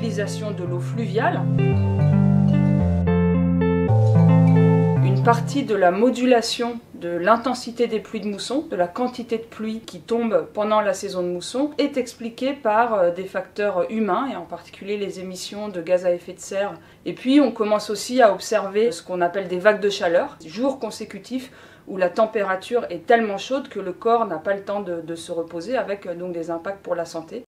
l'utilisation de l'eau fluviale. Une partie de la modulation de l'intensité des pluies de mousson, de la quantité de pluie qui tombe pendant la saison de mousson, est expliquée par des facteurs humains, et en particulier les émissions de gaz à effet de serre. Et puis on commence aussi à observer ce qu'on appelle des vagues de chaleur, jours consécutifs où la température est tellement chaude que le corps n'a pas le temps de se reposer, avec donc des impacts pour la santé.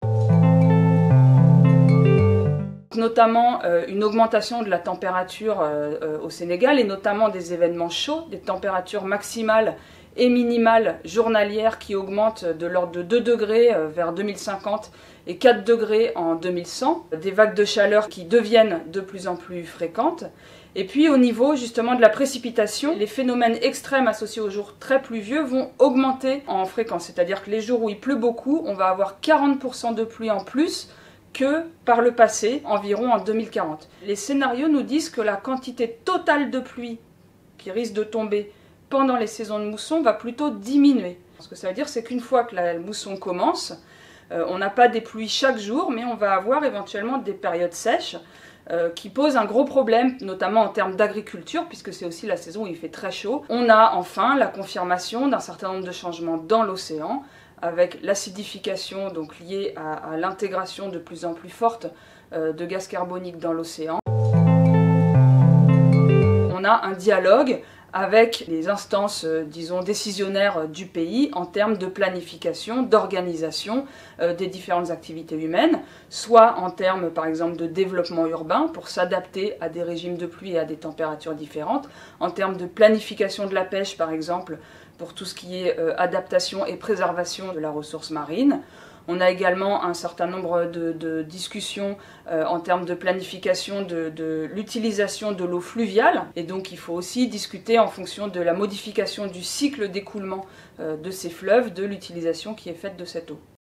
Notamment une augmentation de la température au Sénégal, et notamment des événements chauds, des températures maximales et minimales journalières qui augmentent de l'ordre de 2 degrés vers 2050 et 4 degrés en 2100, des vagues de chaleur qui deviennent de plus en plus fréquentes. Et puis au niveau justement de la précipitation, les phénomènes extrêmes associés aux jours très pluvieux vont augmenter en fréquence, c'est-à-dire que les jours où il pleut beaucoup, on va avoir 40% de pluie en plus que par le passé, environ en 2040. Les scénarios nous disent que la quantité totale de pluie qui risque de tomber pendant les saisons de mousson va plutôt diminuer. Ce que ça veut dire, c'est qu'une fois que la mousson commence, on n'a pas des pluies chaque jour, mais on va avoir éventuellement des périodes sèches qui posent un gros problème, notamment en termes d'agriculture, puisque c'est aussi la saison où il fait très chaud. On a enfin la confirmation d'un certain nombre de changements dans l'océan, avec l'acidification donc liée à l'intégration de plus en plus forte de gaz carbonique dans l'océan. On a un dialogue avec les instances, disons, décisionnaires du pays en termes de planification, d'organisation des différentes activités humaines, soit en termes, par exemple, de développement urbain pour s'adapter à des régimes de pluie et à des températures différentes, en termes de planification de la pêche, par exemple, pour tout ce qui est adaptation et préservation de la ressource marine. On a également un certain nombre de discussions en termes de planification de l'utilisation de l'eau fluviale. Et donc il faut aussi discuter en fonction de la modification du cycle d'écoulement de ces fleuves, de l'utilisation qui est faite de cette eau.